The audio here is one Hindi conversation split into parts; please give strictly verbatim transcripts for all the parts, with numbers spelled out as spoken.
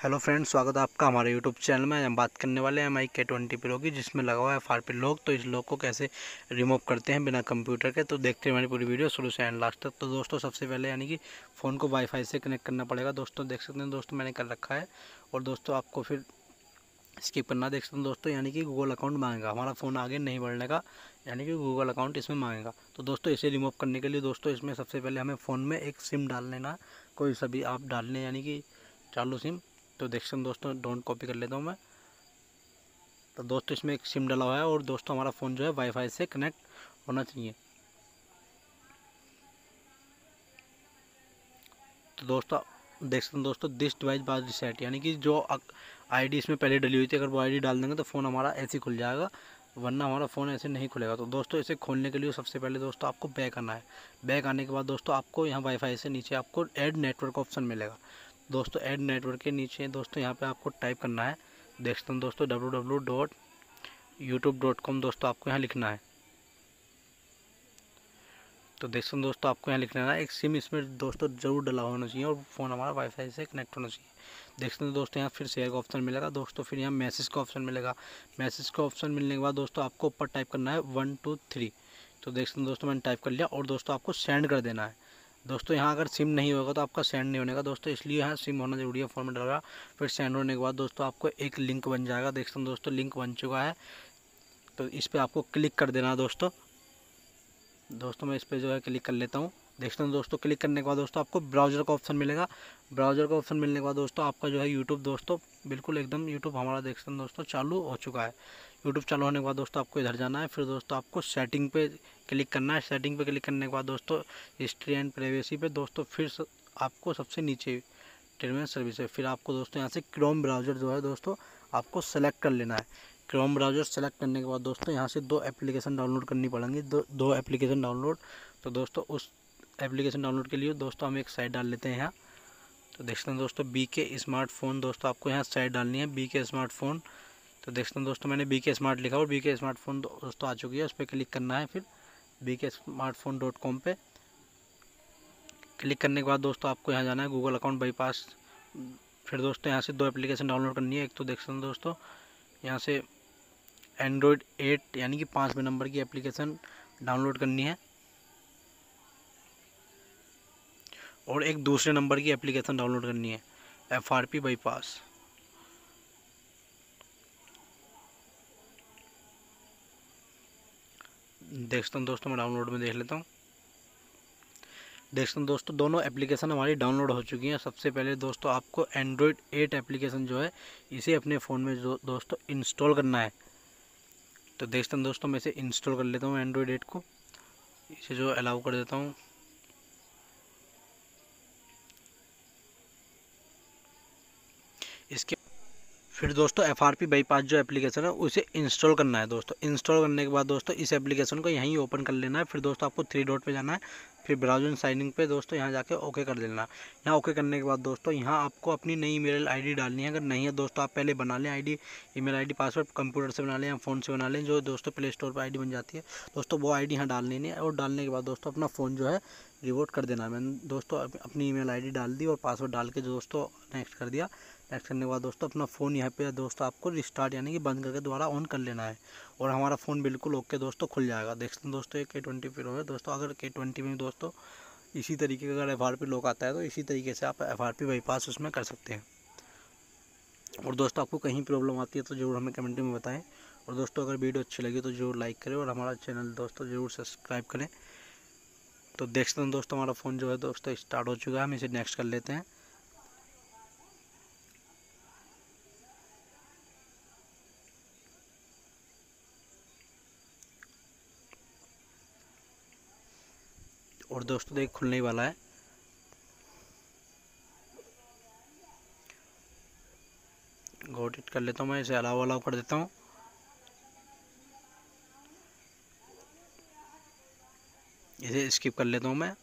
हेलो फ्रेंड्स, स्वागत है आपका हमारे यूट्यूब चैनल में। हम बात करने वाले हैं एम आई के ट्वेंटी प्रो की, जिसमें लगा हुआ है एफ आर पी लॉक। तो इस लॉक को कैसे रिमूव करते हैं बिना कंप्यूटर के, तो देखते हैं हमारी पूरी वीडियो शुरू से एंड लास्ट तक। तो दोस्तों सबसे पहले यानी कि फ़ोन को वाईफाई से कनेक्ट करना पड़ेगा। दोस्तों देख सकते हैं दोस्तों मैंने कर रखा है। और दोस्तों आपको फिर स्किप करना, देख सकते हैं दोस्तों, यानी कि गूगल अकाउंट मांगेगा। हमारा फ़ोन आगे नहीं बढ़ने का, यानी कि गूगल अकाउंट इसमें मांगेगा। तो दोस्तों इसे रिमूव करने के लिए दोस्तों इसमें सबसे पहले हमें फ़ोन में एक सिम डाल लेना, कोई सा भी आप डाल लें, यानी कि चालू सिम। तो देख सकते हैं दोस्तों, डोंट कॉपी कर लेता हूँ मैं। तो दोस्तों इसमें एक सिम डाला हुआ है और दोस्तों हमारा फ़ोन जो है वाईफाई से कनेक्ट होना चाहिए। तो दोस्तों देख सकते हैं दोस्तों, दिस डिवाइस बाय रीसेट, यानी कि जो आईडी इसमें पहले डली हुई थी, अगर वो आईडी डाल देंगे तो फ़ोन हमारा ऐसे ही खुल जाएगा, वरना हमारा फ़ोन ऐसे नहीं खुलेगा। तो दोस्तों इसे खोलने के लिए सबसे पहले दोस्तों आपको बैक आना है। बैक आने के बाद दोस्तों आपको यहाँ वाईफाई से नीचे आपको ऐड नेटवर्क ऑप्शन मिलेगा। दोस्तों ऐड नेटवर्क के नीचे दोस्तों यहाँ पे आपको टाइप करना है, देख सकते हैं दोस्तों, W W W dot YouTube dot com दोस्तों आपको यहाँ लिखना है। तो देख सकते हैं दोस्तों आपको यहाँ लिखना है, एक सिम इसमें दोस्तों जरूर डला होना चाहिए और फ़ोन हमारा वाईफाई से कनेक्ट होना चाहिए। देख सकते हैं दोस्तों यहाँ फिर शेयर का ऑप्शन मिलेगा दोस्तों, फिर यहाँ मैसेज का ऑप्शन मिलेगा। मैसेज का ऑप्शन मिलने के बाद दोस्तों आपको ऊपर टाइप करना है वन टू थ्री। तो देख सकते हैं दोस्तों मैंने टाइप कर लिया और दोस्तों आपको सेंड कर देना है। दोस्तों यहाँ अगर सिम नहीं होगा तो आपका सेंड नहीं होने का दोस्तों, इसलिए यहाँ सिम होना जरूरी है फ़ोन में डला। फिर सेंड होने के बाद दोस्तों आपको एक लिंक बन जाएगा। देख सकते हैं दोस्तों लिंक बन चुका है, तो इस पर आपको क्लिक कर देना है दोस्तों। दोस्तों मैं इस पर जो है क्लिक कर लेता हूँ। देखते हैं दोस्तों, क्लिक करने के बाद दोस्तों आपको ब्राउज़र का ऑप्शन मिलेगा। ब्राउज़र का ऑप्शन मिलने के बाद दोस्तों आपका जो है यूट्यूब दोस्तों बिल्कुल एकदम यूट्यूब हमारा देख सकते हैं दोस्तों चालू हो चुका है। यूट्यूब चालू होने के बाद दोस्तों आपको इधर जाना है, फिर दोस्तों आपको सेटिंग पे क्लिक करना है। सेटिंग पे क्लिक करने के बाद दोस्तों हिस्ट्री एंड प्राइवेसी पे दोस्तों फिर आपको सबसे नीचे टर्म एंड सर्विस है, फिर आपको दोस्तों यहाँ से क्रोम ब्राउज़र जो है दोस्तों आपको सेलेक्ट कर लेना है। क्रोम ब्राउज़र सेलेक्ट करने के बाद दोस्तों यहाँ से दो एप्लीकेशन डाउनलोड करनी पड़ेंगी, दो दो एप्लीकेशन डाउनलोड। तो दोस्तों उस एप्लीकेशन डाउनलोड के लिए दोस्तों हम एक साइट डाल लेते हैं यहाँ। तो देखते हैं दोस्तों बी के स्मार्टफोन, दोस्तों आपको यहाँ साइट डालनी है बी के स्मार्टफोन। तो देखते हैं दोस्तों मैंने बी के स्मार्ट लिखा और बी के स्मार्टफोन दोस्तों आ चुकी है, उस पर क्लिक करना है। फिर बी के स्मार्टफोन डॉट कॉम पर क्लिक करने के बाद दोस्तों आपको यहाँ जाना है गूगल अकाउंट बाईपास। फिर दोस्तों यहाँ से दो एप्लीकेशन डाउनलोड करनी है। एक तो देखते हैं दोस्तों यहाँ से एंड्रॉयड एट यानी कि पाँचवें नंबर की एप्लीकेशन डाउनलोड करनी है, और एक दूसरे नंबर की एप्लीकेशन डाउनलोड करनी है एफ आर पी बाईपास। देखते हैं दोस्तों मैं डाउनलोड में देख लेता हूँ। देखते हैं दोस्तों दोनों एप्लीकेशन हमारी डाउनलोड हो चुकी हैं। सबसे पहले दोस्तों आपको एंड्रॉयड एट एप्लीकेशन जो है इसे अपने फ़ोन में जो दोस्तों इंस्टॉल करना है। तो देखते हैं दोस्तों मैं इसे इंस्टॉल कर लेता हूँ एंड्रॉयड एट को, इसे जो अलाउ कर देता हूँ। इसके फिर दोस्तों एफ आर पी बाईपास जो एप्लीकेशन है उसे इंस्टॉल करना है दोस्तों। इंस्टॉल करने के बाद दोस्तों इस एप्लीकेशन को यहीं ओपन कर लेना है। फिर दोस्तों आपको थ्री डॉट पे जाना है, फिर ब्राउज़र साइनिंग पे दोस्तों यहाँ जाके ओके कर देना। यहाँ ओके करने के बाद दोस्तों यहाँ आपको अपनी नई ईमेल आईडी डालनी है। अगर नहीं है दोस्तों आप पहले बना लें ID, email ID password computer से बना लें या फ़ोन से बना लें, जो दोस्तों प्ले स्टोर पर आईडी बन जाती है दोस्तों, वो आईडी यहाँ डाल लेनी है। और डालने के बाद दोस्तों अपना फ़ोन जो है रिबूट कर देना है। मैंने दोस्तों अपनी ईमेल आईडी डाल दी और पासवर्ड डाल के दोस्तों नेक्स्ट कर दिया। नेक्स्ट करने के बाद दोस्तों अपना फ़ोन यहाँ पे दोस्तों आपको रिस्टार्ट यानी कि बंद करके दोबारा ऑन कर लेना है, और हमारा फ़ोन बिल्कुल ओके दोस्तों खुल जाएगा। देख सकते हैं दोस्तों ये के ट्वेंटी प्रो है दोस्तों। अगर के ट्वेंटी में दोस्तों इसी तरीके का अगर एफ आर पी लॉक आता है तो इसी तरीके से आप एफ आर पी बाईपास उसमें कर सकते हैं। और दोस्तों आपको कहीं प्रॉब्लम आती है तो ज़रूर हमें कमेंट में बताएं। और दोस्तों अगर वीडियो अच्छी लगी तो ज़रूर लाइक करें और हमारा चैनल दोस्तों ज़रूर सब्सक्राइब करें। तो देख सकते हैं दोस्तों हमारा फ़ोन जो है दोस्तों स्टार्ट हो चुका है, हम इसे नेक्स्ट कर लेते हैं। और दोस्तों देख खुलने ही वाला है। गॉट इट कर लेता हूँ मैं, इसे अलाउ अलाउ कर देता हूँ। इसे स्किप कर लेता हूँ मैं।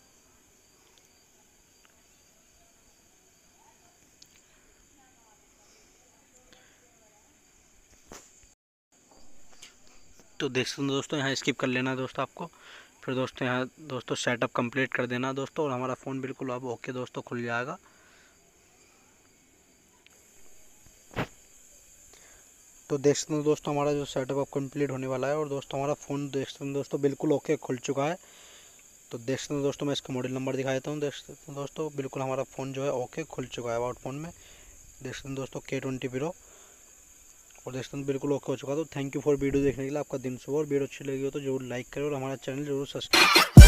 तो देख सकते हैं दोस्तों यहाँ स्किप कर लेना है दोस्तों आपको। फिर दोस्तों यहाँ दोस्तों सेटअप कंप्लीट कर देना दोस्तों, और हमारा फ़ोन बिल्कुल अब ओके दोस्तों खुल जाएगा। तो देख सकते हैं दोस्तों हमारा जो सेटअप अब कंप्लीट होने वाला है और दोस्तों हमारा फ़ोन देख सकते हैं दोस्तों बिल्कुल ओके खुल चुका है। तो देख सकते हैं दोस्तों मैं इसका मॉडल नंबर दिखा देता हूँ। देख सकते हैं दोस्तों बिल्कुल हमारा फ़ोन जो है ओके खुल चुका है अबाउट फ़ोन में। देख सकते हैं दोस्तों के ट्वेंटी प्रो और देख सकते हैं बिल्कुल ओके हो चुका है। तो थैंक यू फॉर वीडियो देखने के लिए, आपका दिन शुभ और वीडियो अच्छी लगी हो तो जरूर लाइक करें और हमारा चैनल जरूर सब्सक्राइब